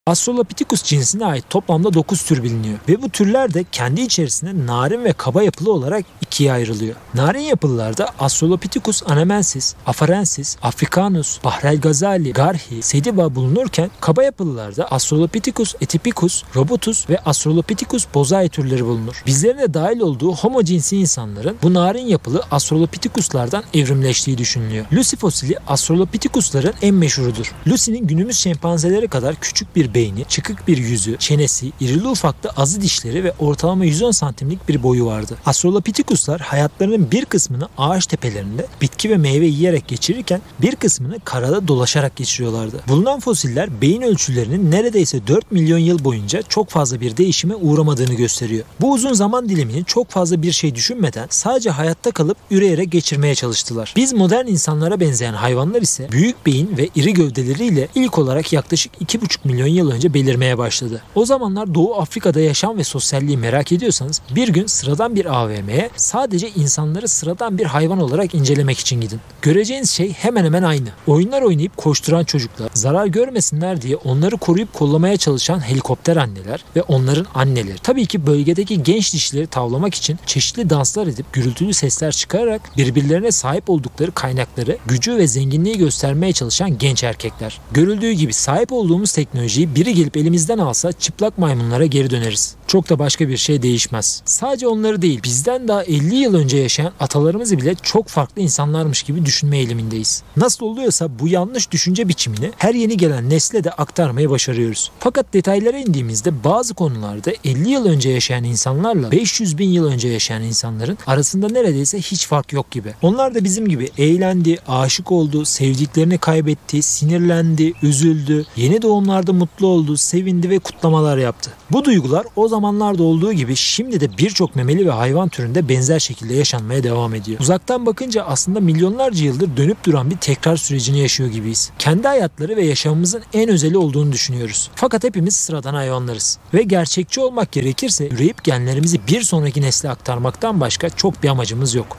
Australopithecus cinsine ait toplamda 9 tür biliniyor ve bu türler de kendi içerisinde narin ve kaba yapılı olarak ikiye ayrılıyor. Narin yapılılarda Australopithecus anamensis, afarensis, africanus, bahrelgazali, garhi, sediba bulunurken kaba yapılılarda Australopithecus atypicus, robutus ve Australopithecus bozai türleri bulunur. Bizlerin de dahil olduğu homo cinsi insanların bu narin yapılı Australopithecus'lardan evrimleştiği düşünülüyor. Lucy fosili Australopithecus'ların en meşhurudur. Lucy'nin günümüz şempanzeleri kadar küçük bir beyni, çıkık bir yüzü, çenesi, irili ufaklı azı dişleri ve ortalama 110 santimlik bir boyu vardı. Australopithecus'lar hayatlarının bir kısmını ağaç tepelerinde bitki ve meyve yiyerek geçirirken bir kısmını karada dolaşarak geçiriyorlardı. Bulunan fosiller beyin ölçülerinin neredeyse 4 milyon yıl boyunca çok fazla bir değişime uğramadığını gösteriyor. Bu uzun zaman dilimini çok fazla bir şey düşünmeden sadece hayatta kalıp üreyerek geçirmeye çalıştılar. Biz modern insanlara benzeyen hayvanlar ise büyük beyin ve iri gövdeleriyle ilk olarak yaklaşık 2,5 milyon yıl önce belirmeye başladı. O zamanlar Doğu Afrika'da yaşam ve sosyalliği merak ediyorsanız bir gün sıradan bir AVM'ye sadece insanları sıradan bir hayvan olarak incelemek için gidin. Göreceğiniz şey hemen hemen aynı. Oyunlar oynayıp koşturan çocuklar, zarar görmesinler diye onları koruyup kollamaya çalışan helikopter anneler ve onların anneleri. Tabii ki bölgedeki genç dişileri tavlamak için çeşitli danslar edip gürültülü sesler çıkararak birbirlerine sahip oldukları kaynakları, gücü ve zenginliği göstermeye çalışan genç erkekler. Görüldüğü gibi sahip olduğumuz teknolojiyi biri gelip elimizden alsa çıplak maymunlara geri döneriz. Çok da başka bir şey değişmez. Sadece onları değil, bizden daha 50 yıl önce yaşayan atalarımızı bile çok farklı insanlarmış gibi düşünme eğilimindeyiz. Nasıl oluyorsa bu yanlış düşünce biçimini her yeni gelen nesle de aktarmayı başarıyoruz. Fakat detaylara indiğimizde bazı konularda 50 yıl önce yaşayan insanlarla 500 bin yıl önce yaşayan insanların arasında neredeyse hiç fark yok gibi. Onlar da bizim gibi eğlendi, aşık oldu, sevdiklerini kaybetti, sinirlendi, üzüldü, yeni doğumlarda mutlu oldu, sevindi ve kutlamalar yaptı. Bu duygular o zamanlarda olduğu gibi şimdi de birçok memeli ve hayvan türünde benzer şekilde yaşanmaya devam ediyor. Uzaktan bakınca aslında milyonlarca yıldır dönüp duran bir tekrar sürecini yaşıyor gibiyiz. Kendi hayatları ve yaşamımızın en özeli olduğunu düşünüyoruz. Fakat hepimiz sıradan hayvanlarız. Ve gerçekçi olmak gerekirse üreyip genlerimizi bir sonraki nesle aktarmaktan başka çok bir amacımız yok.